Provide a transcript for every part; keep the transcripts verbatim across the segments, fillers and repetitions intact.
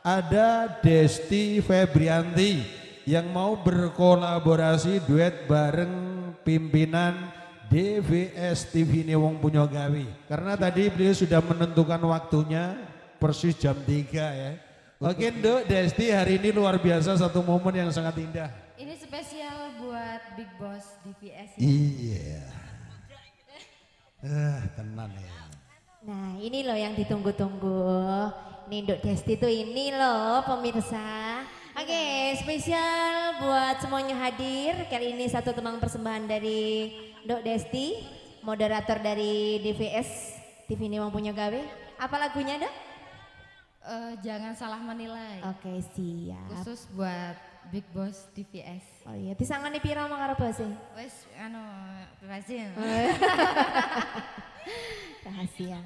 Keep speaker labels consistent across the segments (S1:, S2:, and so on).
S1: ada Desti Febrianti yang mau berkolaborasi duet bareng pimpinan D V S T V ini Wong Punya Gawe. Karena tadi beliau sudah menentukan waktunya persis jam tiga ya. Oke Nduk, Desti hari ini luar biasa, satu momen yang sangat indah.
S2: Ini spesial buat Big Boss D V S. Ya?
S1: Iya. Eh, tenan ya.
S3: Nah ini loh yang ditunggu-tunggu. Nih Nduk Desti tuh ini loh pemirsa. Oke spesial buat semuanya hadir. Kali ini satu tenang persembahan dari Nduk Desti. Moderator dari D V S T V ini Punya Gawe. Apa lagunya Dok?
S2: Uh, jangan salah menilai.
S3: Oke siap.
S2: Khusus buat Big Boss D V S.
S3: Oh iya, disangani pira mang karo bose?
S2: Wes anu rahasia.
S3: Rahasia.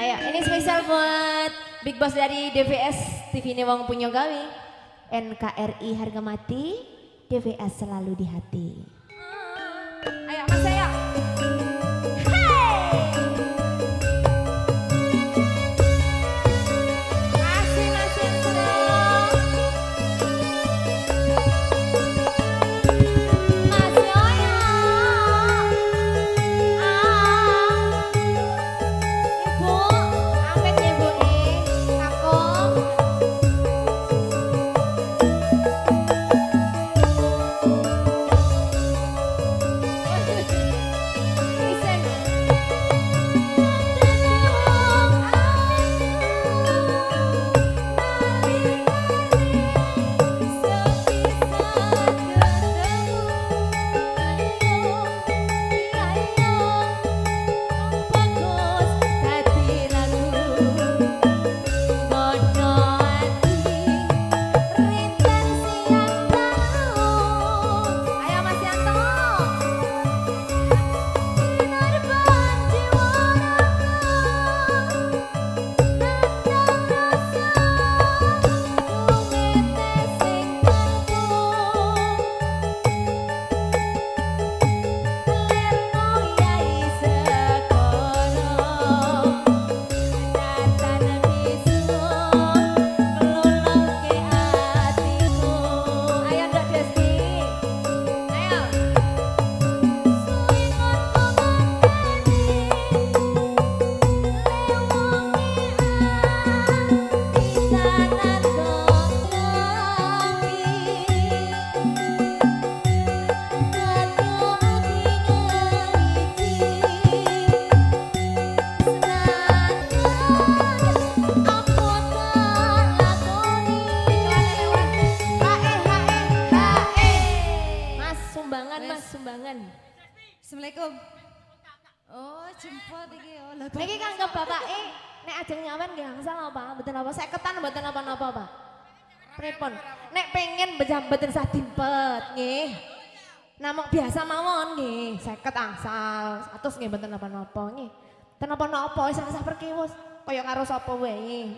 S3: Ayo, ini spesial buat Big Boss dari D V S T V ini Wong Punya Gawe. N K R I harga mati, D V S selalu di hati. Ayo Mas ayo.
S2: Assalamualaikum. Oh, jemput iki oh.
S3: Niki kangge bapake nek ajeng nyawen nggih angsal apa? Mboten apa seketan mboten apa-apa, Pak. Pripun? Nek pengen bejam mboten sah dimpet nggih. Namung biasa mawon nggih, seket angsal. Atus nggih mboten apa-apa nggih. Mboten apa-apa wis rasah perkiwus kaya karo sapa wae.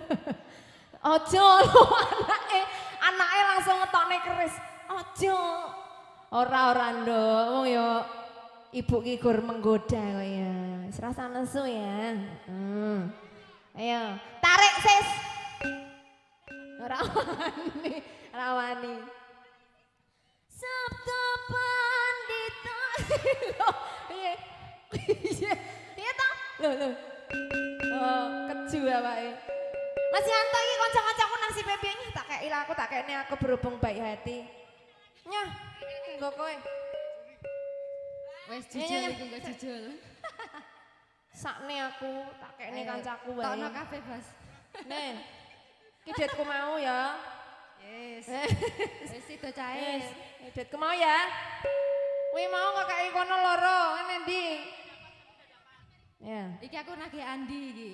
S3: Aja lho anake, anake langsung ngetokne keris. Aja. Ora-ora nduk, wong yo ibu ki gur menggoda kok ya. Wis rasa nesu ya. Hmm. Ayo, tarik sis. Ora wani, ora wani. Sabda pandita. Lho, piye? Piye? Piye to? Lho, lho. Oh, keju awake. Mas Yanto iki kanca-kancaku nasibe piye nyah tak kei aku tak kene aku berhubung baik hati. Nyah, nggo kowe.
S2: Wes jujul iku kok jujul.
S3: Sakne aku tak kene kancaku wae.
S2: Tokno kabeh, Bos.
S3: Nen. Ki ditku mau ya.
S2: Yes. Wis sido cae.
S3: Wis, ditku mau ya. Kuwi mau kok kei kono loro, ngene ndi? Ya.
S2: Iki aku nagih Andi iki.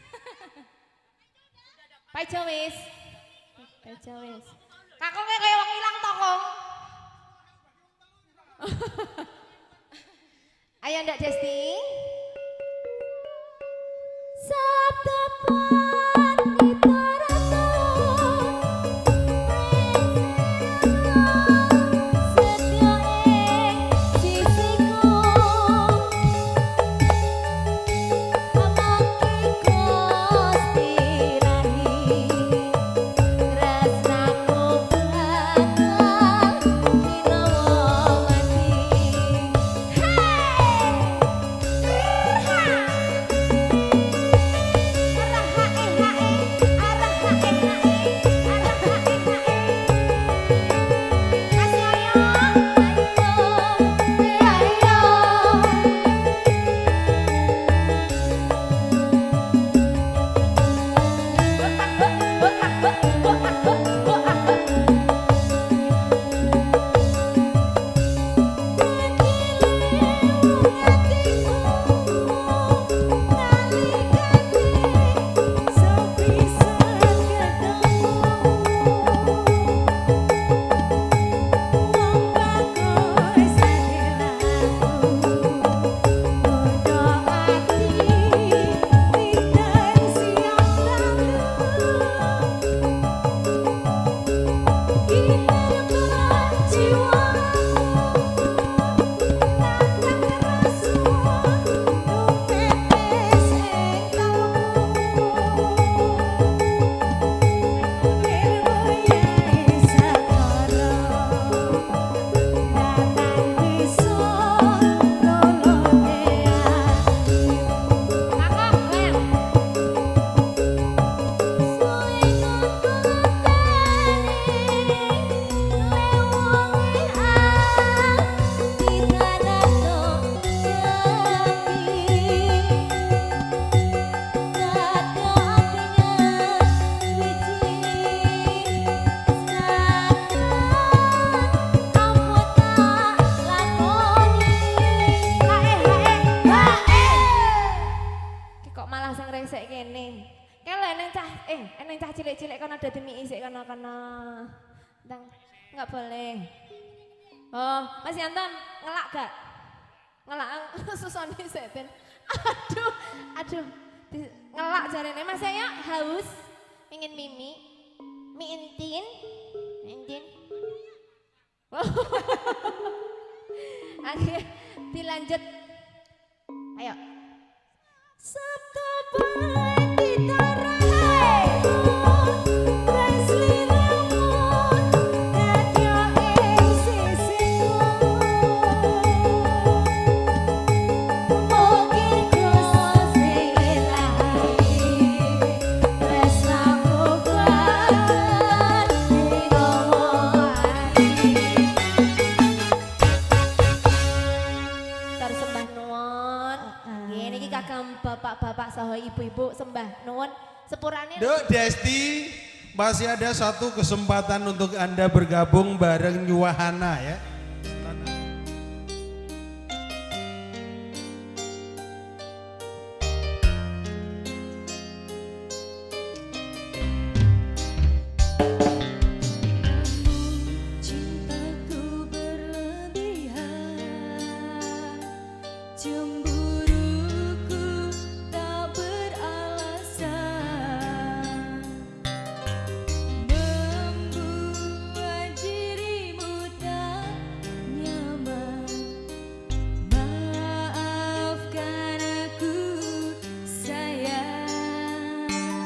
S3: Paijo wis. Paijo wis. Kakonge kaya wong ilang to, Kong. Ayo ndak Desti. Sabda pandita rata sedia ing sisiku amangke Gusti rahi tresnaku bakal dinawa mati. Hey! isek kene. Kalau eneng cah, eh eneng cah cilik-cilik kan ada demi isek kana kana. Tang, nggak boleh. Oh, Mas Yanton ngelak gak? Ngelak susah nih saya ben. Aduh, aduh, Di- ngelak jarene Mas saya haus, ingin mimi, mie intin, mie intin. Oke, dilanjut. Ayo. Sabtu pagi tarai, Leslie Lemon, Nadia ing sisiku. Mungkin Gus ilahi, tresnaku kan dinomori. Tersembah nuwun. Nggih niki kagem bapak-bapak saha ibu-ibu sembah nuwun sepurane.
S1: Duk Desti, masih ada satu kesempatan untuk Anda bergabung bareng Nyuwahana ya.
S3: Cintaku berlebihan, cemburuku tak beralasan, membuat dirimu tak nyaman. Maafkan aku sayang,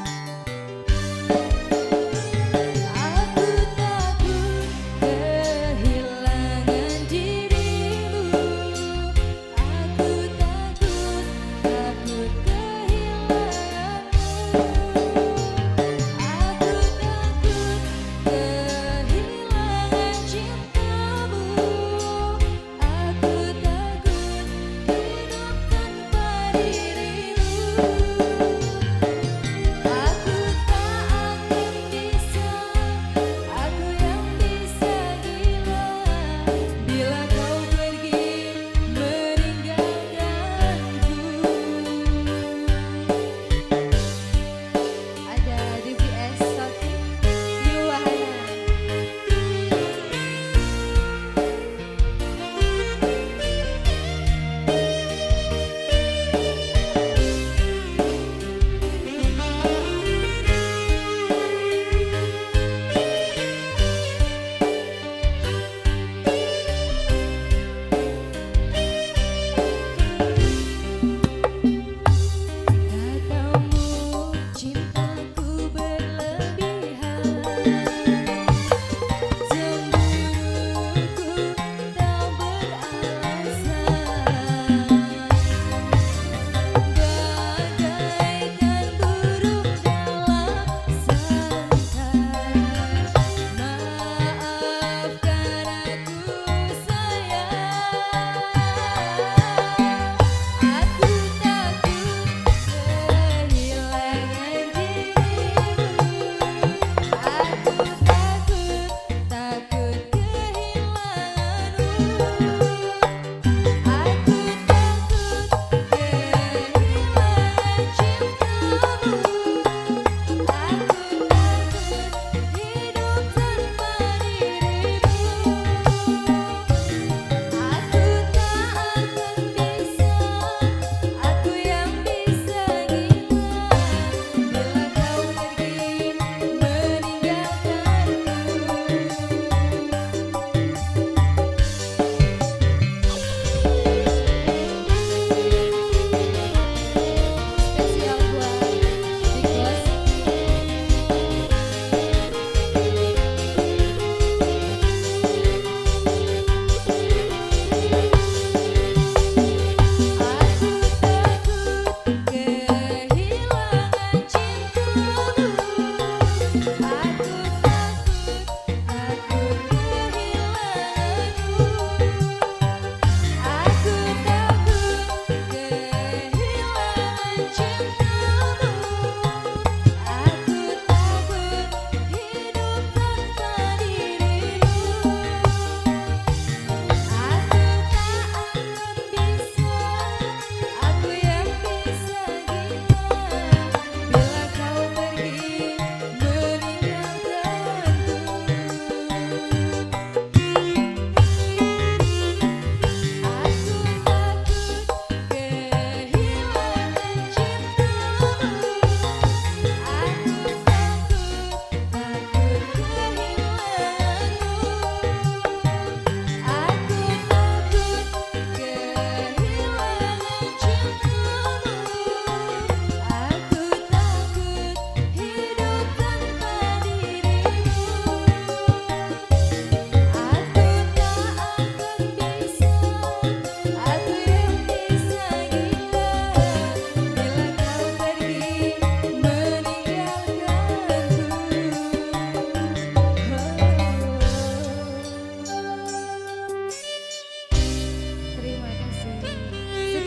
S3: aku takut kehilangan dirimu. Aku takut, takut kehilanganmu. Aku takut kehilangan cintamu. Aku takut hidup tanpa dirimu. Aku tak akan bisa, aku yang bisa gila bila kau pergi meninggalkanku. Ada D V S Sofi Nyuwahana.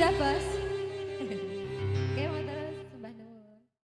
S2: Iya, Bos.